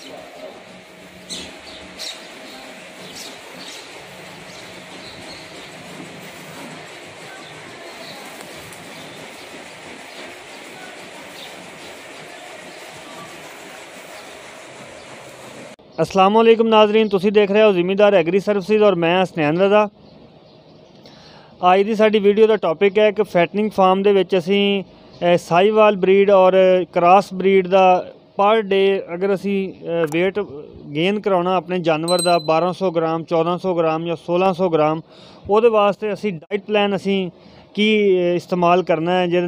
अस्सलाम वालेकुम नाजरीन, तुसी देख रहे हो ज़िम्मेदार एग्री सर्विसेज और मैं हसनैन रज़ा। अज की साडी वीडियो का टॉपिक है कि फैटनिंग फार्म दे विच असीं साहिवाल ब्रीड और क्रॉस ब्रीड का पर डे अगर असी वेट गेन कराना अपने जानवर का 1200 ग्राम 1400 ग्राम या 1600 ग्राम, वो वास्ते असी डाइट प्लान असी की इस्तेमाल करना है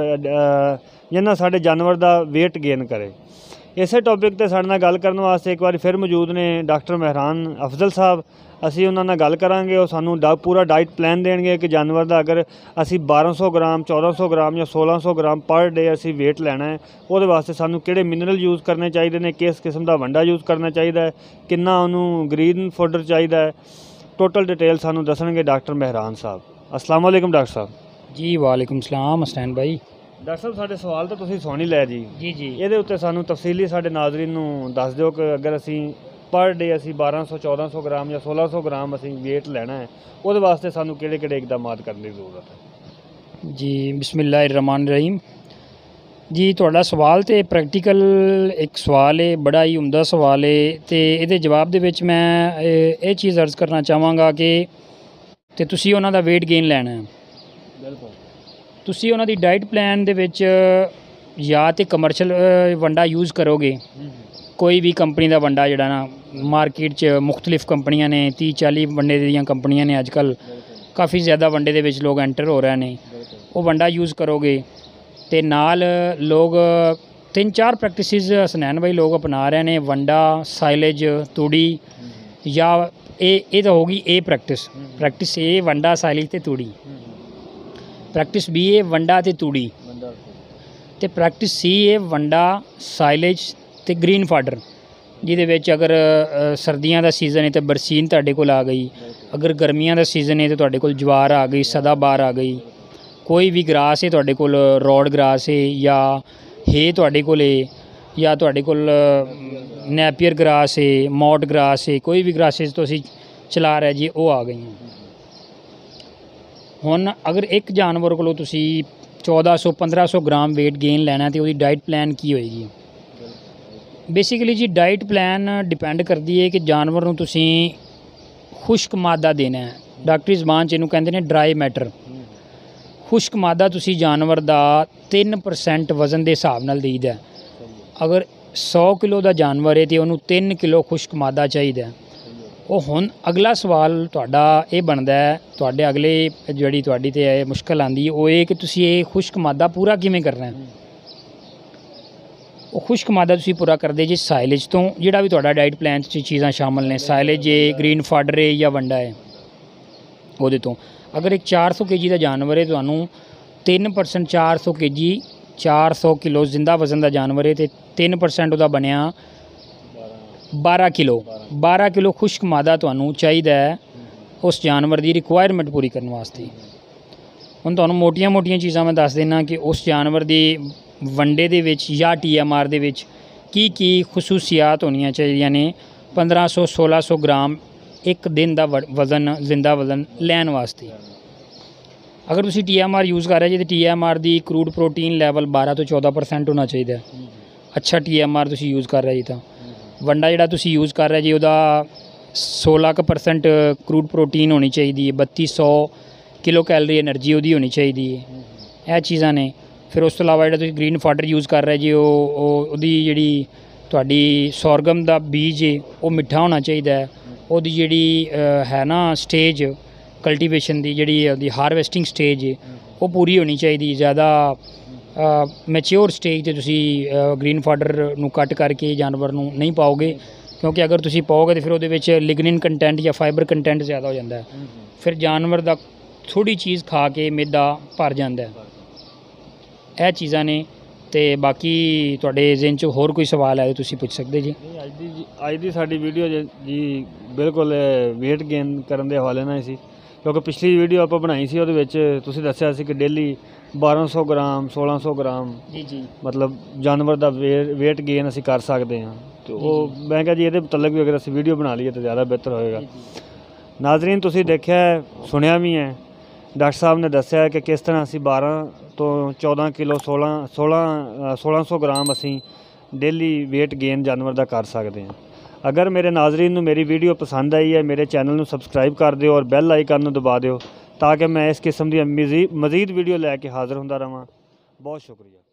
जिन्ना साडे जानवर का वेट गेन करे। इस टॉपिक पर साडे नाल गल करने वास्ते एक बार फिर मौजूद ने डॉक्टर मेहरान अफजल साहब। असी उन्हां नाल गल करांगे, वो सानू पूरा डाइट प्लान देंगे कि जानवर का अगर असी 1200 ग्राम 1400 ग्राम या 1600 ग्राम पर डे असी वेट लेना है, वो वास्ते सानू किहड़े मिनरल यूज़ करने चाहिए ने, किस किस्म का वंडा यूज़ करना चाहिए, कितना उन्होंने ग्रीन फूडर चाहिए, टोटल डिटेल सानू दसणगे डॉक्टर मेहरान साहब। अस्सलाम वालेकुम डॉक्टर साहब। जी वालेकुम सलाम हसनैन भाई। डॉक्टर साहब साढ़े सवाल तो तुसीं सुन ही लै जी जी ये उत्ते सानू तफसीली साढ़े नाज़रीन नू दस दिओ कि अगर असी पर डे असी 1200 1400 ग्राम या 1600 ग्राम असी वेट लेना है, वो वास्ते सानू किहड़े इकदामात करने की ज़रूरत है। जी बिस्मिल्लाहिर्रहमानिर्रहीम। जी तुहाडा सवाल तो प्रैक्टिकल एक सवाल है, बड़ा ही उम्दा सवाल है। तो ये जवाब दे विच मैं ये चीज़ अर्ज़ करना चाहांगा कि ते तुसीं उन्हां दा वेट गेन लेना है, बिल्कुल तुसीं उन्हां दी डाइट प्लान दे विच या तो कमर्शल वंडा यूज़ करोगे, कोई भी कंपनी का वंडा जिहड़ा ना मार्केट च मुख्तलिफ कंपनियां ने 30-40 वंडे दियां कंपनियां ने, अजकल काफ़ी ज़्यादा वंडे दे विच लोग एंटर हो रहे हैं, वो वंडा यूज़ करोगे तो नाल लोग 3-4 प्रैक्टिसिस हसनैन भाई लोग अपना रहे हैं, वंडा साइलेज तूड़ी, या ये तो होगी ए प्रैक्टिस ए वंडा साइलेज ते तूड़ी, प्रैक्टिस बी है वंडा ते तूड़ी, ते प्रैक्टिस सी है वंडा साइलेज ते ग्रीन फाडर, जिहदे विच अगर सर्दियां दा सीज़न है तो बरसीन तुहाडे कोल आ गई, अगर गर्मियां दा सीज़न है तो तुहाडे कोल ज्वार आ गई, सदाबार आ गई, कोई भी ग्रास है तुहाडे कोल रॉड ग्रास है या हे तुहाडे कोल है या तुहाडे कोल नैपियर ग्रास है, मॉट ग्रास है, कोई भी ग्रासिस तो असीं चला रहे जी, वो आ गई। हुण अगर एक जानवर को तुसी 1400-1500 ग्राम वेट गेन लेना है तो उसकी डाइट प्लान की होएगी। बेसिकली जी डाइट प्लान डिपेंड करती है कि जानवर नूं तुसी खुश्क मादा देना है, डॉक्टरी ज़बान च इहनूं कहंदे ने ड्राई मैटर। खुश्क मादा तुसी जानवर का 3% वज़न के हिसाब नाल देईदा। अगर 100 किलो का जानवर है तो उन्होंने 3 किलो खुश्क मादा चाहिए। ਉਹ ਹੁਣ अगला सवाल ਤੁਹਾਡਾ ਇਹ ਬਣਦਾ ਹੈ, ਤੁਹਾਡੇ अगले ਜਿਹੜੀ ਤੁਹਾਡੀ ਤੇ ਮੁਸ਼ਕਲ ਆਂਦੀ ਉਹ ਇਹ ਕਿ ਤੁਸੀਂ ਇਹ ਖੁਸ਼ਕ ਮਾਦਾ ਪੂਰਾ ਕਿਵੇਂ ਕਰਨਾ ਹੈ। ਉਹ ਖੁਸ਼ਕ ਮਾਦਾ ਤੁਸੀਂ ਪੂਰਾ ਕਰਦੇ ਜੀ ਸਾਇਲੇਜ ਤੋਂ, ਜਿਹੜਾ ਵੀ ਤੁਹਾਡਾ ਡਾਈਟ ਪਲਾਨ 'ਚ ਚੀਜ਼ਾਂ ਸ਼ਾਮਲ ਨੇ, ਸਾਇਲੇਜ ਹੈ, ਗ੍ਰੀਨ ਫਾਡਰ ਹੈ ਜਾਂ ਵੰਡਾ ਹੈ, ਉਹਦੇ ਤੋਂ। ਅਗਰ ਇੱਕ 400 kg ਦਾ ਜਾਨਵਰ ਹੈ, ਤੁਹਾਨੂੰ 3% 400 kg 400 किलो जिंदा वज़न का जानवर है तो 3% ਉਹਦਾ ਬਣਿਆ 12 किलो। 12 किलो खुश्क मादा ਤੁਹਾਨੂੰ ਚਾਹੀਦਾ ਹੈ उस जानवर की रिक्वायरमेंट पूरी करने वास्ते। ਹੁਣ ਤੁਹਾਨੂੰ ਮੋਟੀਆਂ ਚੀਜ਼ਾਂ मैं दस देना कि उस जानवर की वनडे दे विच या TMR दे विच की खसूसियात होनियां चाहिए ने 1500-1600 ग्राम एक दिन का वज़न जिंदा वज़न लैन वास्ते। अगर तुसी TMR यूज़ कर रहे जी तो TMR की क्रूड प्रोटीन लैवल 12 तो 14% होना चाहिए। अच्छा TMR तुसी यूज़ कर रहे जी तो वंडा जिहड़ा तुसी यूज़ कर रहे जी उहदा 16% क्रूड प्रोटीन होनी चाहिए, 3200 किलो कैलरी एनर्जी उहदी होनी चाहिए। यह चीज़ां ने। फिर उस तो इलावा जिहड़ा तुसी ग्रीन फाडर यूज़ कर रहे जी उहदी जिहड़ी तुहाडी सौरगम दा बीज है वो मिठा होना चाहिए। उहदी जिहड़ी है ना स्टेज कल्टीवेशन की जिहड़ी हारवेस्टिंग स्टेज है वो पूरी होनी चाहिए। ज़्यादा मैच्योर स्टेज ते तुसी ग्रीन फाडर नूं कट करके जानवर नूं नहीं पाओगे, क्योंकि अगर तुसी पाओगे तो फिर उहदे विच लिग्निन कंटेंट या फाइबर कंटेंट ज़्यादा हो जाता है, फिर जानवर दा थोड़ी चीज़ खा के मैदा भर जाता है। यह चीज़ां ने। तो बाकी तुहाडे ज़हन च होर कोई सवाल है तो तुसी पूछ सकते जी। अज दी साडी वीडियो जी बिल्कुल वेट गेन करन दे हवाले नाल सी, क्योंकि पिछली वीडियो आप बनाई सी उहदे विच तुसीं दस्सिया सी कि डेली 1200 ग्राम 1600 ग्राम जी जी मतलब जानवर का वेट गेन असी कर सकते हैं। ਤੇ ਉਹ ਮੈਂ ਕਿਹਾ ਜੀ ਇਹਦੇ ਮੁਤਲਕ ਵੀ ਅਗਰ ਅਸੀਂ ਵੀਡੀਓ ਬਣਾ ਲਈਏ ਤਾਂ ਜ਼ਿਆਦਾ ਬਿਹਤਰ ਹੋਏਗਾ। ਨਾਜ਼ਰੀਨ ਤੁਸੀਂ ਦੇਖਿਆ ਹੈ, ਸੁਣਿਆ ਵੀ ਹੈ, ਡਾਕਟਰ ਸਾਹਿਬ ਨੇ ਦੱਸਿਆ ਹੈ ਕਿ ਕਿਸ ਤਰ੍ਹਾਂ ਅਸੀਂ 12 ਤੋਂ 14 ਕਿਲੋ 1600 ਗ੍ਰਾਮ ਅਸੀਂ ਡੇਲੀ weight gain ਜਾਨਵਰ ਦਾ ਕਰ ਸਕਦੇ ਹਾਂ। ਅਗਰ ਮੇਰੇ ਨਾਜ਼ਰੀਨ ਨੂੰ ਮੇਰੀ ਵੀਡੀਓ ਪਸੰਦ ਆਈ ਹੈ, ਮੇਰੇ ਚੈਨਲ ਨੂੰ ਸਬਸਕ੍ਰਾਈਬ ਕਰ ਦਿਓ ਔਰ ਬੈਲ ਆਈਕਨ ਨੂੰ ਦਬਾ ਦਿਓ ਤਾਂ ਕਿ ਮੈਂ ਇਸ ਕਿਸਮ ਦੀ ਮਜ਼ੀਦ ਵੀਡੀਓ ਲੈ ਕੇ ਹਾਜ਼ਰ ਹੁੰਦਾ ਰਹਾਂ। ਬਹੁਤ ਸ਼ੁਕਰੀਆ।